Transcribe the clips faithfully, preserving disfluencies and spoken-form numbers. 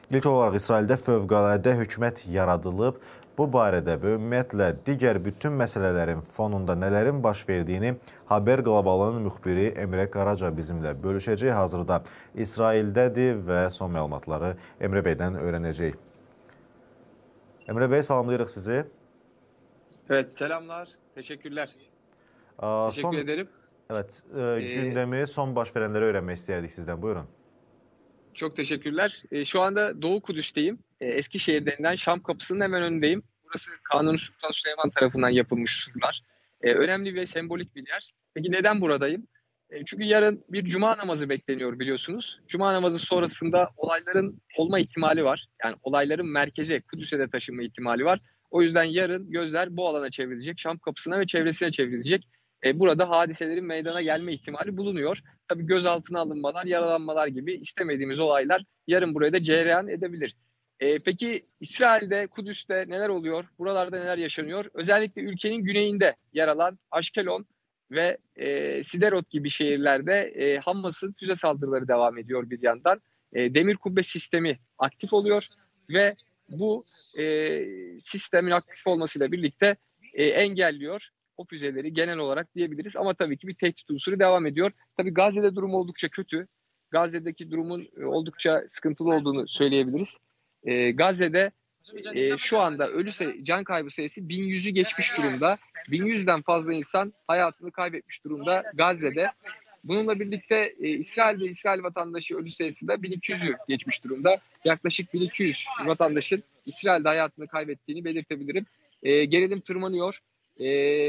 İlk olaraq İsraildə fövqəladə hökumət yaradılıb. Bu barədə və ümumiyyətlə digər bütün məsələlərin fonunda nələrin baş verdiyini Haber Qlobalın müxbiri Emre Karaca bizimlə bölüşəcək. Hazırda İsraildədir və son məlumatları Emre Beydən öyrənəcək. Emre Bey, salamlayırıq sizi. Evet, selamlar. Teşekkürler. Aa, Teşekkür son, ederim. Evet, e, gündemi, son baş verənləri öyrənmək istəyərdik sizdən. Buyurun. Çok teşekkürler. E, şu anda Doğu Kudüs'teyim. E, Eskişehir denilen Şam kapısının hemen önündeyim. Burası Kanuni Sultan Süleyman tarafından yapılmış surlar. E, önemli ve sembolik bir yer. Peki neden buradayım? E, çünkü yarın bir cuma namazı bekleniyor biliyorsunuz. Cuma namazı sonrasında olayların olma ihtimali var. Yani olayların merkeze, Kudüs'e de taşınma ihtimali var. O yüzden yarın gözler bu alana çevrilecek. Şam kapısına ve çevresine çevrilecek. E, burada hadiselerin meydana gelme ihtimali bulunuyor. Tabii gözaltına alınmalar, yaralanmalar gibi istemediğimiz olaylar yarın buraya da cereyan edebilir. E, peki İsrail'de, Kudüs'te neler oluyor? Buralarda neler yaşanıyor? Özellikle ülkenin güneyinde yer alan Aşkelon ve e, Siderot gibi şehirlerde e, Hamas'ın füze saldırıları devam ediyor bir yandan. E, demir kubbe sistemi aktif oluyor ve bu e, sistemin aktif olmasıyla birlikte e, engelliyor o füzeleri genel olarak diyebiliriz. Ama tabii ki bir tehdit unsuru devam ediyor. Tabii Gazze'de durum oldukça kötü. Gazze'deki durumun oldukça sıkıntılı olduğunu söyleyebiliriz. Ee, Gazze'de e, şu anda ölü say- can kaybı sayısı bin yüzü geçmiş durumda. bin yüzden fazla insan hayatını kaybetmiş durumda Gazze'de. Bununla birlikte e, İsrail'de İsrail vatandaşı ölü sayısı da bin iki yüzü geçmiş durumda. Yaklaşık bin iki yüz vatandaşın İsrail'de hayatını kaybettiğini belirtebilirim. E, gerilim tırmanıyor. E,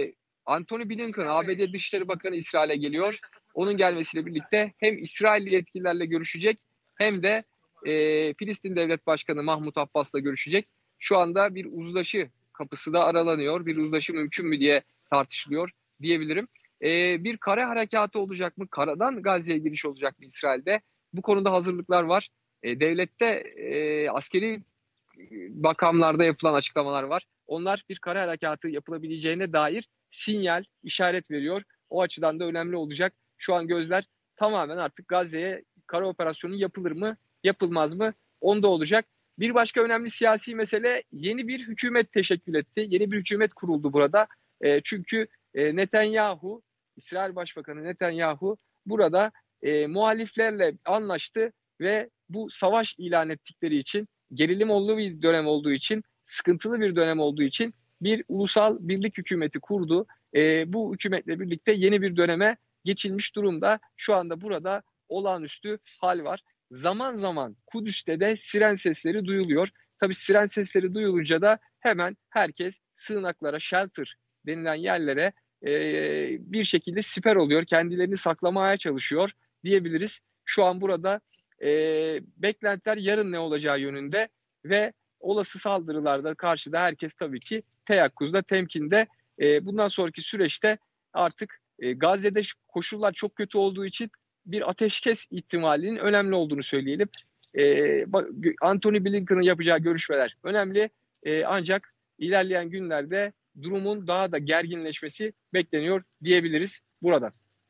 Antony Blinken, A B D Dışişleri Bakanı İsrail'e geliyor. Onun gelmesiyle birlikte hem İsrailli yetkililerle görüşecek hem de e, Filistin Devlet Başkanı Mahmut Abbas'la görüşecek. Şu anda bir uzlaşı kapısı da aralanıyor. Bir uzlaşı mümkün mü diye tartışılıyor diyebilirim. E, bir kara harekatı olacak mı? Karadan Gazze'ye giriş olacak mı İsrail'de? Bu konuda hazırlıklar var. E, devlette e, askeri makamlarda yapılan açıklamalar var. Onlar bir kara harekatı yapılabileceğine dair sinyal, işaret veriyor. O açıdan da önemli olacak. Şu an gözler tamamen artık Gazze'ye kara operasyonu yapılır mı, yapılmaz mı? Onda olacak. Bir başka önemli siyasi mesele yeni bir hükümet teşekkül etti. Yeni bir hükümet kuruldu burada. E, çünkü e, Netanyahu, İsrail Başbakanı Netanyahu burada e, muhaliflerle anlaştı ve bu savaş ilan ettikleri için, gerilim olduğu bir dönem olduğu için, sıkıntılı bir dönem olduğu için bir ulusal birlik hükümeti kurdu. E, bu hükümetle birlikte yeni bir döneme geçilmiş durumda. Şu anda burada olağanüstü hal var. Zaman zaman Kudüs'te de siren sesleri duyuluyor. Tabii siren sesleri duyulunca da hemen herkes sığınaklara, shelter denilen yerlere e, bir şekilde siper oluyor. Kendilerini saklamaya çalışıyor diyebiliriz. Şu an burada e, beklentiler yarın ne olacağı yönünde ve olası saldırılarda karşıda herkes tabii ki teyakkuzda, temkinde. E, bundan sonraki süreçte artık e, Gazze'de koşullar çok kötü olduğu için bir ateşkes ihtimalinin önemli olduğunu söyleyelim. E, Antony Blinken'ın yapacağı görüşmeler önemli. E, ancak ilerleyen günlerde durumun daha da gerginleşmesi bekleniyor diyebiliriz buradan.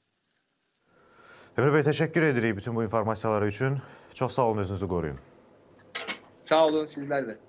Emre Bey, teşekkür edirik bütün bu informasiyalar üçün. Çox sağ olun, özünüzü qoruyun. Sağ olun, sizler de.